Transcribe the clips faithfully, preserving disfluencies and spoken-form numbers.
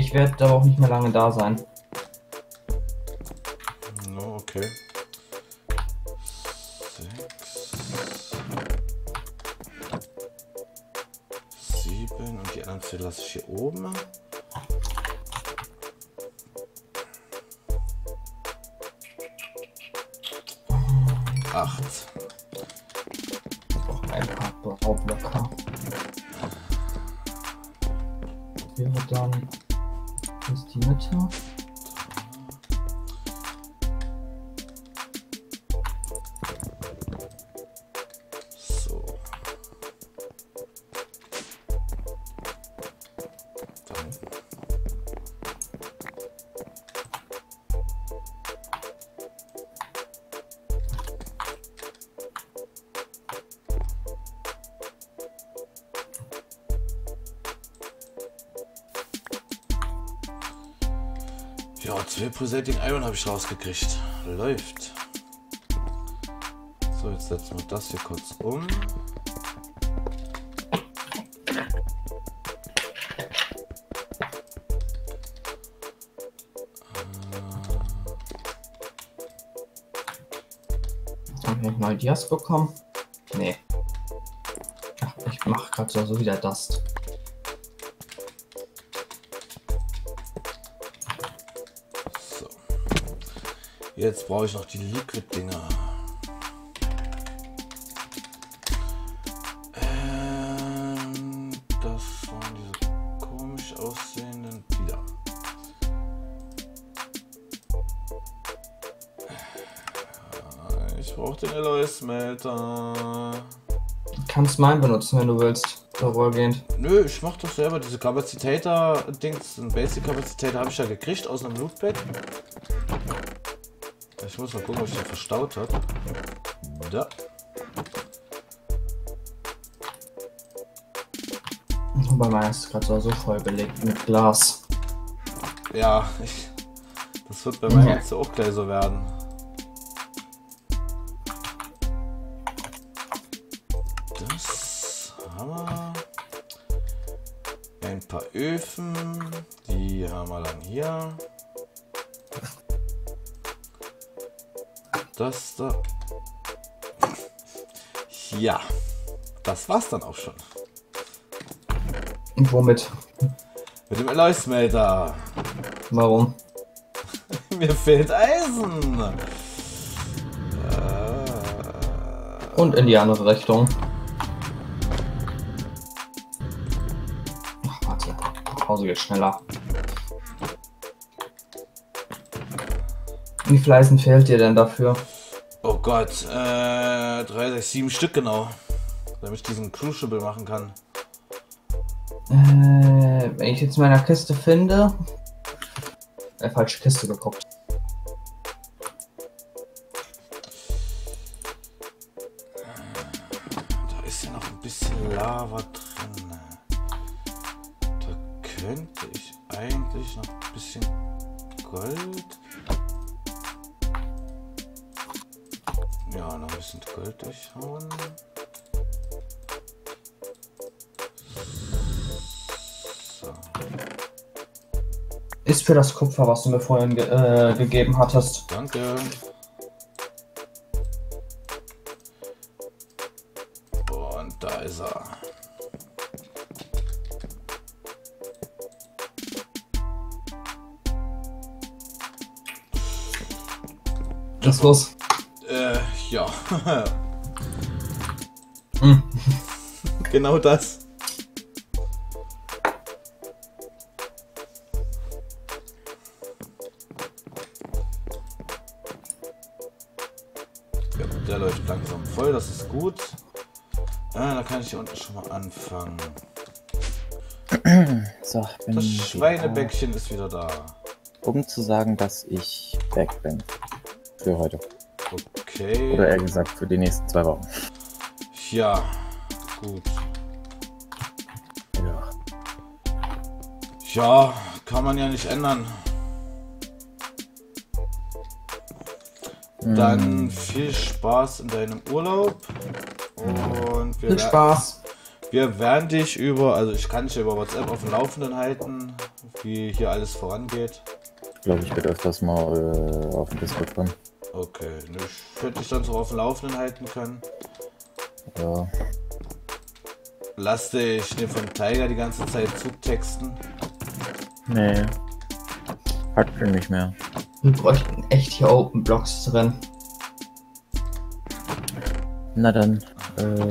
Ich werde aber auch nicht mehr lange da sein. No, okay. Sechs. Sieben. Und die anderen zwei lasse ich hier oben. Acht. Auch ein paar Baublöcke. Wäre dann ist die Mitte. So. Dann. Ja, zwei Pulsating Iron habe ich rausgekriegt. Läuft. So, jetzt setzen wir das hier kurz um. Haben wir mal Dias bekommen? Nee. Ach, ich mache gerade so, so wieder Dust. Jetzt brauche ich noch die Liquid-Dinger. Ähm, das waren diese komisch aussehenden wieder. Ich brauche den Alloy-Smelter. Du kannst meinen benutzen, wenn du willst. Vorübergehend. Nö, ich mach doch selber diese Kapazitäter-Dings. Ein Basic-Kapazitäter habe ich ja gekriegt aus einem Lootbag. Ich muss mal gucken, ob ich den verstaut habe. Da. Bei meiner ist gerade so, so voll belegt mit Glas. Ja, ich, das wird bei meiner jetzt auch gleich so werden. Das haben wir. Ein paar Öfen. Die haben wir dann hier. Das da. Ja, das war's dann auch schon. Und womit? Mit dem Alloy-Smelter. Warum? Mir fehlt Eisen. Äh, Und in die andere Richtung. Ach, warte. Pause geht schneller. Wie viel Eisen fehlt dir denn dafür? Oh Gott, äh, drei, sechs, sieben Stück genau. Damit ich diesen Crucible machen kann. Äh, wenn ich jetzt in meiner Kiste finde. Äh, falsche Kiste geguckt. Da ist ja noch ein bisschen Lava drin. Da könnte ich eigentlich noch ein bisschen Gold. Ja, noch ein bisschen Gold durchhauen. So. Ist für das Kupfer, was du mir vorhin ge äh, gegeben hattest. Danke. Und da ist er. Was ist los? Äh, ja. Hm. Genau das. Ja, der läuft langsam voll, das ist gut. Ah, da kann ich hier unten schon mal anfangen. So, bin Das Schweinebäckchen ist wieder da. Um zu sagen, dass ich weg bin. Für heute. Okay. Oder eher gesagt, für die nächsten zwei Wochen. Ja, gut. Ja. Ja, kann man ja nicht ändern. Dann Mm. viel Spaß in deinem Urlaub. Und wir, Viel Spaß. wir werden dich über, also ich kann dich über WhatsApp auf dem Laufenden halten. wie hier alles vorangeht? Ich glaube, ich werde öfters mal äh, auf den Discord kommen. Okay, ne, ich hätte dich dann so auf dem Laufenden halten können. Ja. Lass dich den von Tiger die ganze Zeit zutexten. Nee. Hat schon nicht mehr. Wir bräuchten echt hier Open Blocks drin. Na dann, äh,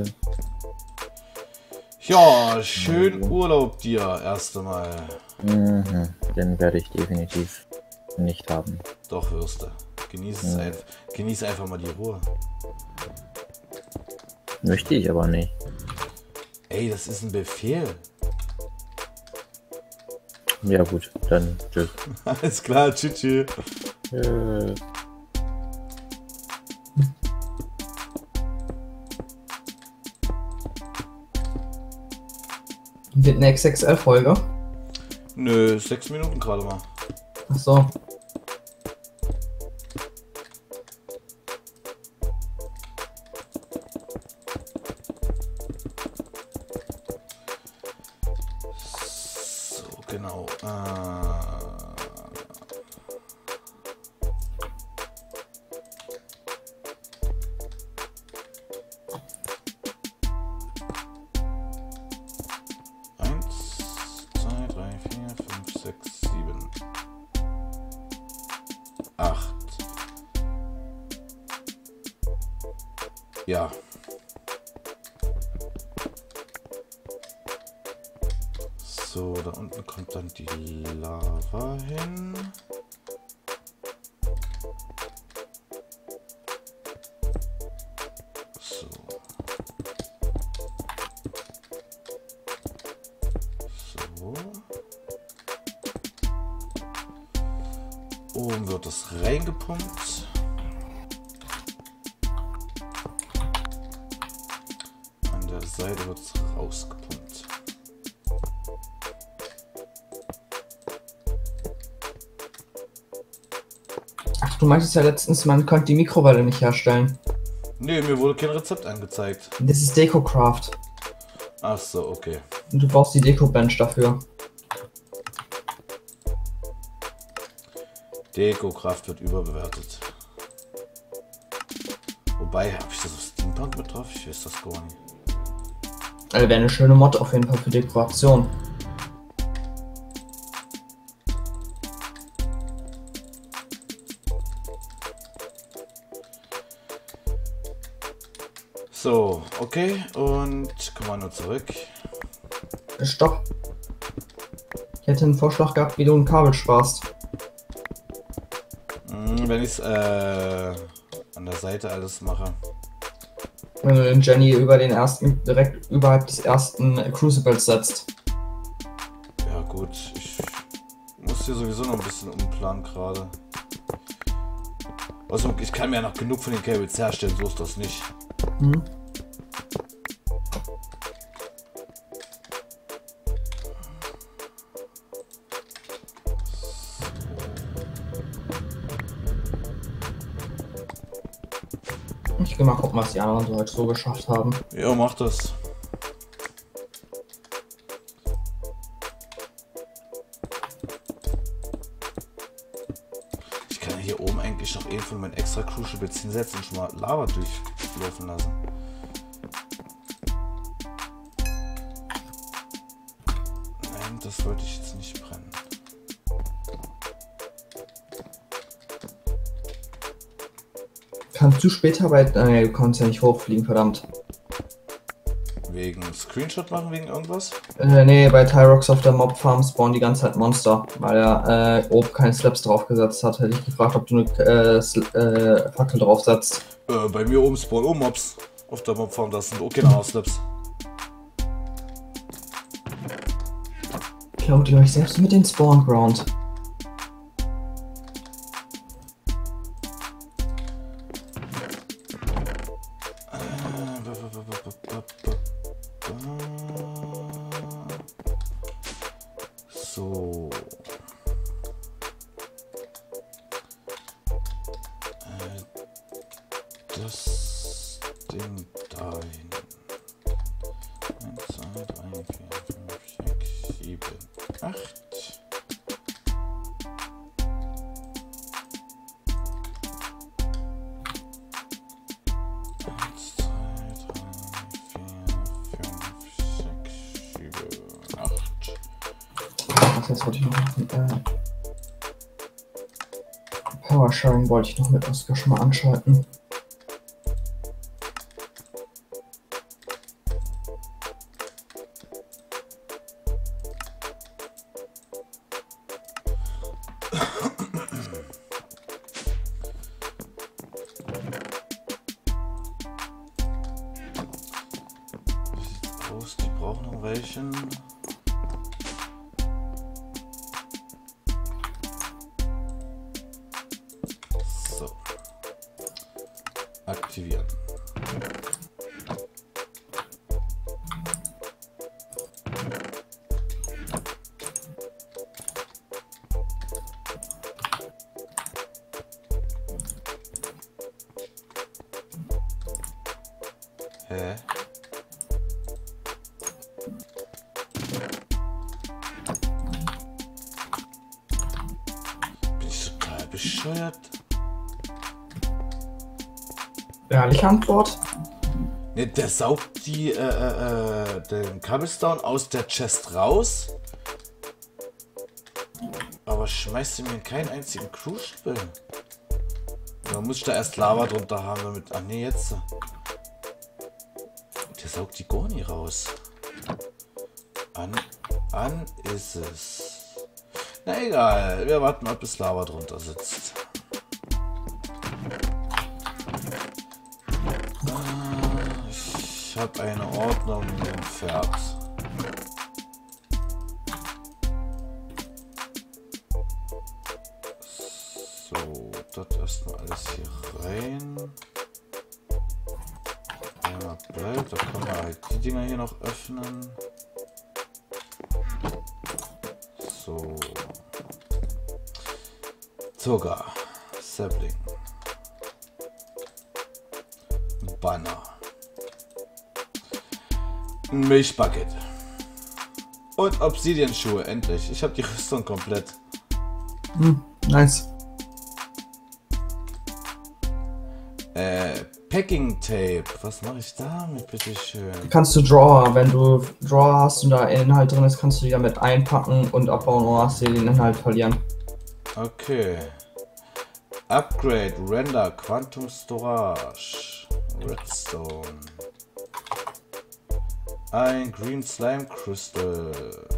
Ja, schön Urlaub dir erst einmal. mhm, den werde ich definitiv nicht haben. Doch, wirst du. Genieß es Ja. einfach. Genieß einfach mal die Ruhe. Möchte ich aber nicht. Ey, das ist ein Befehl. Ja gut, dann tschüss. Alles klar, tschüss. tschüss. Äh, Wird eine X X L-Folge. Nö, sechs Minuten gerade mal. Achso. So, genau. Äh, eins, zwei, drei, vier, fünf, sechs, sieben, acht. Ja. So, da unten kommt dann die Lava hin. So. So. Oben wird es reingepumpt. An der Seite wird es rausgepumpt. Ach, du meintest ja letztens, man könnte die Mikrowelle nicht herstellen. Nee, mir wurde kein Rezept angezeigt. Das ist DecoCraft. Ach so, okay. Und du brauchst die Deco-Bench dafür. Deko-Kraft wird überbewertet. Wobei, habe ich das auf Steampunk mit drauf? Ich weiß das gar nicht. Also wäre eine schöne Mod auf jeden Fall für Dekoration. So, okay. Und Kommando zurück. Stopp. Ich hätte einen Vorschlag gehabt, wie du ein Kabel sparst. Hm, wenn ich es äh, an der Seite alles mache. Wenn du den Jenny über den ersten, direkt überhalb des ersten Crucibles setzt. Ja gut, ich muss hier sowieso noch ein bisschen umplanen gerade. Also ich kann mir ja noch genug von den Cables herstellen, so ist das nicht. Hm. Ich geh mal gucken, was die anderen so heute so geschafft haben. Ja, mach das. Ich kann ja hier oben eigentlich noch eh von meinen extra Crucibles hinsetzen und schon mal Lava durchlaufen lassen. Nein, das wollte ich jetzt nicht brennen. Kannst du später bei... Ah, nee, du kannst ja nicht hochfliegen, verdammt. Wegen Screenshot machen, wegen irgendwas? Äh, nee, bei Tyrox auf der Mob Farm spawnen die ganze Zeit Monster, weil er äh, oben keine Slaps draufgesetzt hat. Hätte ich gefragt, ob du eine äh, Sl- äh, Fackel draufsetzt. Äh, bei mir oben spawnen auch Mobs. Auf der Mobfarm, das sind auch keine Haarslips. Klaut ihr euch selbst mit den Spawn Ground? So. Äh, das Ding dahin. eins, zwei, drei, vier, fünf, sechs, sieben, acht. Ach, das wollte ich noch machen. Äh, Power Sharing wollte ich noch mit Oskar schon mal anschalten. Die brauchen noch welchen. So. Aktivieren. Hä? Bescheuert? Ehrliche Antwort? Ne, der saugt die, äh, äh, den Cobblestone aus der Chest raus. Aber schmeißt mir keinen einzigen Crucible. Da muss ich da erst Lava drunter haben, damit. Ach ne, jetzt. Der saugt die gar nicht raus. An, an ist es. Na egal, wir warten mal, bis Lava drunter sitzt. Ich habe eine Ordnung entfernt. So, das erstmal alles hier rein. Einmal bleibt, da können wir halt die Dinger hier noch öffnen. So. Zucker. Sapling. Banner. Ein Milchbucket. Und Obsidian-Schuhe, endlich. Ich habe die Rüstung komplett. Hm, nice. Äh, Packing Tape. Was mache ich damit, bitteschön? Kannst du Drawer, wenn du Drawer hast und da Inhalt drin ist, kannst du die damit einpacken und abbauen, oder hast du den Inhalt verlieren. Okay. Upgrade, Render, Quantum Storage, Redstone. Ein Green Slime Crystal.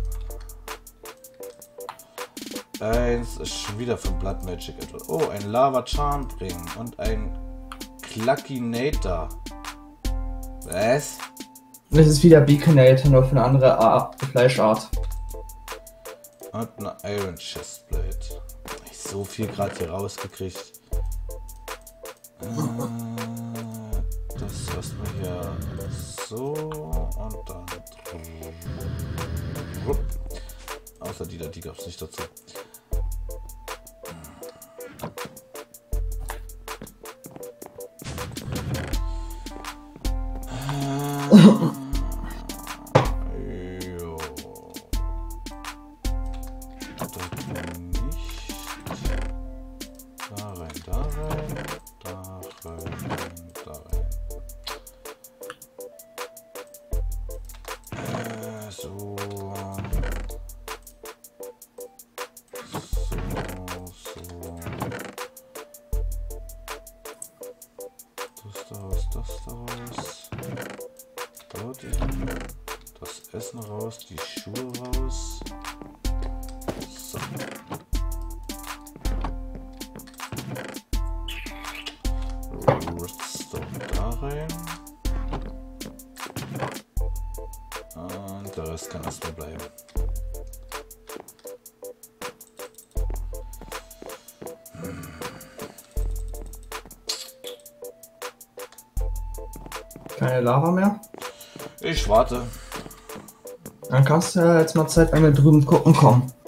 Eins ist schon wieder von Blood Magic etwas. Oh, ein Lava Charm bringen und ein Cluckinator. Was? Das ist wieder Beaconator, nur für eine andere Art, Fleischart. Und eine Iron Chestplate. Ich so viel gerade hier rausgekriegt. Äh, das erstmal hier so und dann. Außer die da, die gab es nicht dazu. Jo. Das nicht. Da rein, da rein, da rein, da rein. Äh, so. So, so. Das daraus, das daraus. Dort hin. Das Essen raus, die Schuhe raus. So. Redstone da rein. Und der Rest kann erstmal bleiben. Keine Lava mehr. Ich warte. Dann kannst du ja jetzt mal Zeit, wenn wir drüben gucken kommen.